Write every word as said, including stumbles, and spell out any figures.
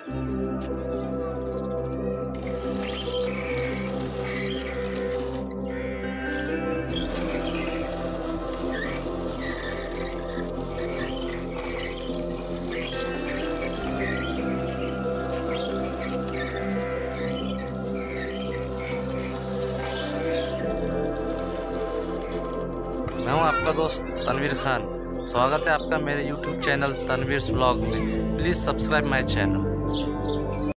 मैं हूं आपका दोस्त तनवीर खान। स्वागत है आपका मेरे यूट्यूब चैनल तनवीर व्लॉग में। Please subscribe my channel.